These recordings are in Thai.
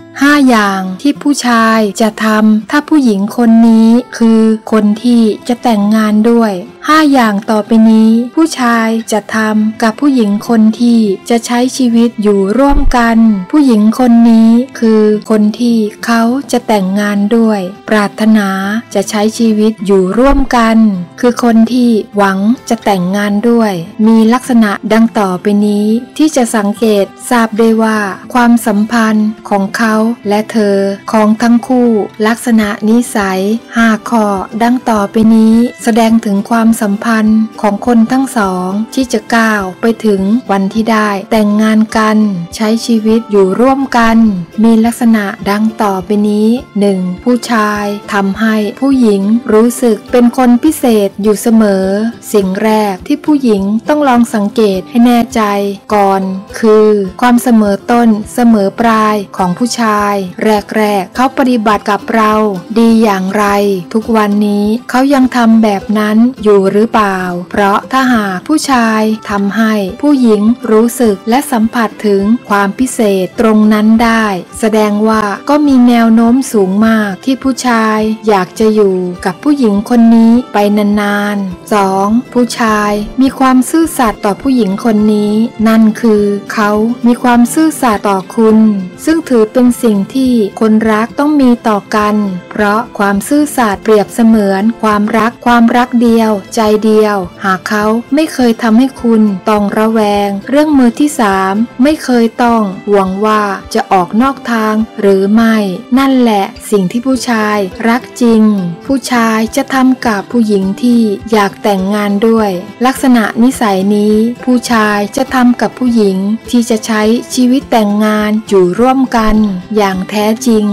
5 อย่างที่ผู้ชายจะทำถ้าผู้หญิงคนนี้คือคนที่จะแต่งงานด้วย5 อย่างต่อไปนี้ผู้ชายจะทำกับผู้หญิงคนที่จะใช้ชีวิตอยู่ร่วมกันผู้หญิงคนนี้คือคนที่เขาจะแต่งงานด้วยปรารถนาจะใช้ชีวิตอยู่ร่วมกันคือคนที่หวังจะแต่งงานด้วยมีลักษณะดังต่อไปนี้ที่จะสังเกตทราบได้ว่าความสัมพันธ์ของเขาและเธอของทั้งคู่ลักษณะนิสัย5 ข้อดังต่อไปนี้แสดงถึงความสัมพันธ์ของคนทั้งสองที่จะก้าวไปถึงวันที่ได้แต่งงานกันใช้ชีวิตอยู่ร่วมกันมีลักษณะดังต่อไปนี้ 1. ผู้ชายทำให้ผู้หญิงรู้สึกเป็นคนพิเศษอยู่เสมอสิ่งแรกที่ผู้หญิงต้องลองสังเกตให้แน่ใจก่อนคือความเสมอต้นเสมอปลายของผู้ชายแรกเขาปฏิบัติกับเราดีอย่างไรทุกวันนี้เขายังทำแบบนั้นอยู่หรือเปล่าเพราะถ้าหากผู้ชายทำให้ผู้หญิงรู้สึกและสัมผัสถึงความพิเศษตรงนั้นได้แสดงว่าก็มีแนวโน้มสูงมากที่ผู้ชายอยากจะอยู่กับผู้หญิงคนนี้ไปนานๆ 2. ผู้ชายมีความซื่อสัตย์ต่อผู้หญิงคนนี้นั่นคือเขามีความซื่อสัตย์ต่อคุณซึ่งถือเป็นสิ่งที่คนรักต้องมีต่อกันเพราะความซื่อสัตย์เปรียบเสมือนความรักเดียวใจเดียวหากเขาไม่เคยทำให้คุณต้องระแวงเรื่องมือที่3ไม่เคยต้องห่วงว่าจะออกนอกทางหรือไม่นั่นแหละสิ่งที่ผู้ชายรักจริงผู้ชายจะทำกับผู้หญิงที่อยากแต่งงานด้วยลักษณะนิสัยนี้ผู้ชายจะทำกับผู้หญิงที่จะใช้ชีวิตแต่งงานอยู่ร่วมกันอย่างแท้จริง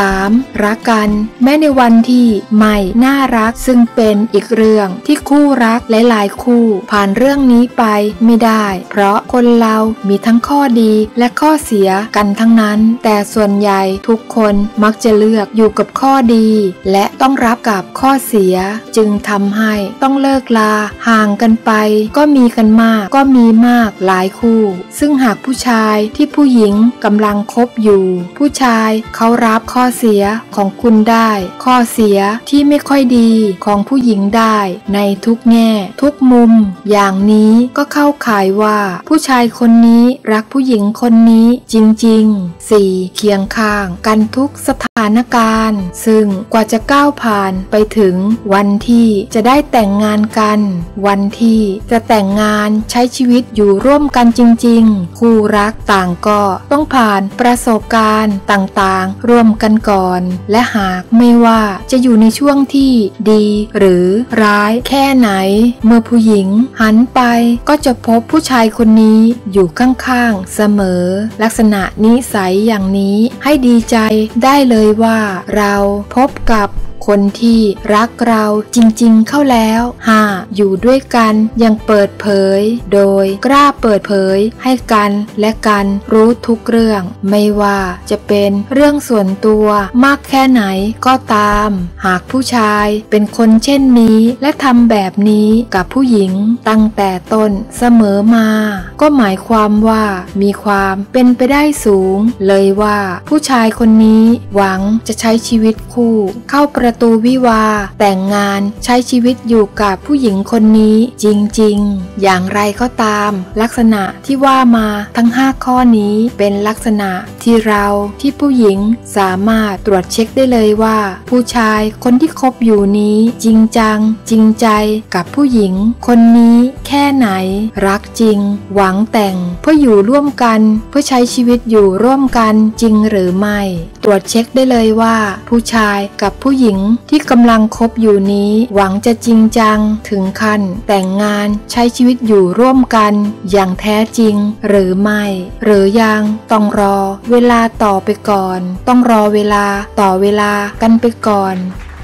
3. รักกันแม้ในวันที่ไม่น่ารักซึ่งเป็นอีกเรื่องที่คู่รักหลายๆคู่ผ่านเรื่องนี้ไปไม่ได้เพราะคนเรามีทั้งข้อดีและข้อเสียกันทั้งนั้นแต่ส่วนใหญ่ทุกคนมักจะเลือกอยู่กับข้อดีและต้องรับกับข้อเสียจึงทำให้ต้องเลิกลาห่างกันไปก็มีกันมากก็มีมากหลายคู่ซึ่งหากผู้ชายที่ผู้หญิงกำลังคบอยู่ผู้ชายเขารับข้อเสียของคุณได้ข้อเสียที่ไม่ค่อยดีของผู้หญิงได้ในทุกแง่ทุกมุมอย่างนี้ก็เข้าข่ายว่าผู้ชายคนนี้รักผู้หญิงคนนี้จริงๆ 4. เคียงข้างกันทุกสถานการณ์ซึ่งกว่าจะก้าวผ่านไปถึงวันที่จะได้แต่งงานกันวันที่จะแต่งงานใช้ชีวิตอยู่ร่วมกันจริงๆคู่รักต่างก็ต้องผ่านประสบการณ์ต่างๆร่วมกันก่อนและหากไม่ว่าจะอยู่ในช่วงที่ดีหรือร้ายแค่ไหนเมื่อผู้หญิงหันไปก็จะพบผู้ชายคนนี้อยู่ข้างๆเสมอลักษณะนิสัยอย่างนี้ให้ดีใจได้เลยว่าเราพบกับคนที่รักเราจริงๆเข้าแล้วอยู่ด้วยกันอย่างเปิดเผยโดยกล้าเปิดเผยให้กันและกันรู้ทุกเรื่องไม่ว่าจะเป็นเรื่องส่วนตัวมากแค่ไหนก็ตามหากผู้ชายเป็นคนเช่นนี้และทำแบบนี้กับผู้หญิงตั้งแต่ต้นเสมอมาก็หมายความว่ามีความเป็นไปได้สูงเลยว่าผู้ชายคนนี้หวังจะใช้ชีวิตคู่เข้าประตูวิวาห์แต่งงานใช้ชีวิตอยู่กับผู้หญิงคนนี้จริงๆอย่างไรก็ตามลักษณะที่ว่ามาทั้ง5 ข้อนี้เป็นลักษณะที่ผู้หญิงสามารถตรวจเช็คได้เลยว่าผู้ชายคนที่คบอยู่นี้จริงจังจริงใจกับผู้หญิงคนนี้แค่ไหนรักจริงหวังแต่งเพื่ออยู่ร่วมกันเพื่อใช้ชีวิตอยู่ร่วมกันจริงหรือไม่ตรวจเช็คได้เลยว่าผู้ชายกับผู้หญิงที่กำลังคบอยู่นี้หวังจะจริงจังถึงขั้นแต่งงานใช้ชีวิตอยู่ร่วมกันอย่างแท้จริงหรือไม่หรือยังต้องรอเวลาต่อไปก่อนต้องรอเวลาต่อเวลากันไปก่อน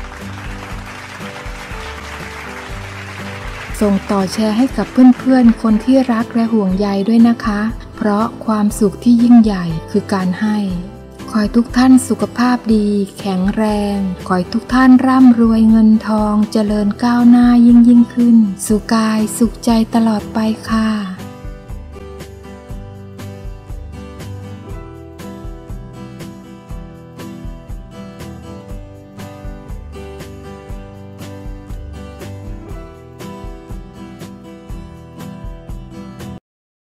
ส่งต่อแชร์ให้กับเพื่อนๆคนที่รักและห่วงใยด้วยนะคะเพราะความสุขที่ยิ่งใหญ่คือการให้ขอให้ทุกท่านสุขภาพดีแข็งแรงขอให้ทุกท่านร่ำรวยเงินทองเจริญก้าวหน้ายิ่งขึ้นสุขกายสุขใจตลอดไปค่ะ